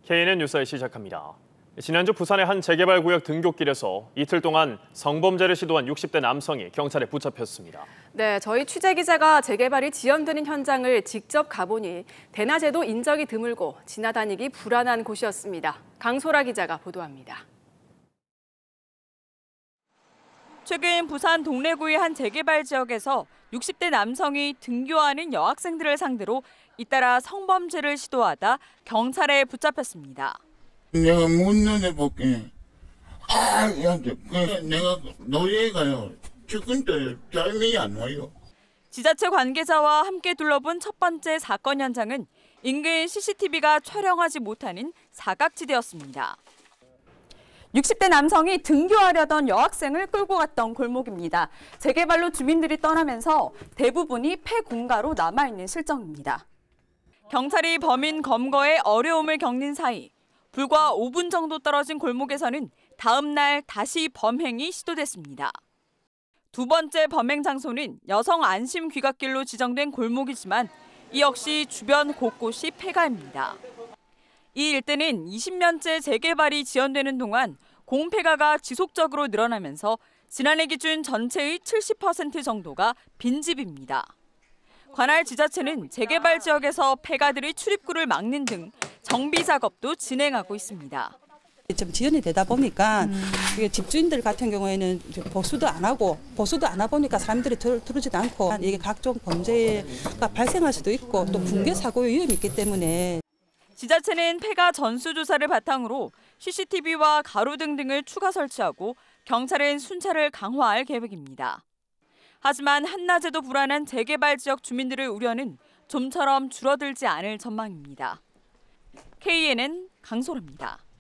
KNN 뉴스 시작합니다. 지난주 부산의 한 재개발구역 등굣길에서 이틀 동안 성범죄를 시도한 60대 남성이 경찰에 붙잡혔습니다. 네, 저희 취재기자가 재개발이 지연되는 현장을 직접 가보니 대낮에도 인적이 드물고 지나다니기 불안한 곳이었습니다. 강소라 기자가 보도합니다. 최근 부산 동래구의 한 재개발 지역에서 60대 남성이 등교하는 여학생들을 상대로 잇따라 성범죄를 시도하다 경찰에 붙잡혔습니다. 내가 문 열어볼게. 내가 노래에 가요. 출근도 짜증이 안 와요. 지자체 관계자와 함께 둘러본 첫 번째 사건 현장은 인근 CCTV가 촬영하지 못하는 사각지대였습니다. 60대 남성이 등교하려던 여학생을 끌고 갔던 골목입니다. 재개발로 주민들이 떠나면서 대부분이 폐공가로 남아있는 실정입니다. 경찰이 범인 검거에 어려움을 겪는 사이 불과 5분 정도 떨어진 골목에서는 다음 날 다시 범행이 시도됐습니다. 두 번째 범행 장소는 여성 안심 귀갓길로 지정된 골목이지만 이 역시 주변 곳곳이 폐가입니다. 이 일대는 20년째 재개발이 지연되는 동안 공폐가가 지속적으로 늘어나면서 지난해 기준 전체의 70% 정도가 빈집입니다. 관할 지자체는 재개발 지역에서 폐가들의 출입구를 막는 등 정비 작업도 진행하고 있습니다. 좀 지연이 되다 보니까 집주인들 같은 경우에는 보수도 안 하고 보니까 사람들이 들어오지도 않고 이게 각종 범죄가 발생할 수도 있고 또 붕괴 사고의 위험이 있기 때문에 지자체는 폐가 전수조사를 바탕으로 CCTV와 가로등 등을 추가 설치하고 경찰은 순찰을 강화할 계획입니다. 하지만 한낮에도 불안한 재개발 지역 주민들의 우려는 좀처럼 줄어들지 않을 전망입니다. KNN 강소라입니다.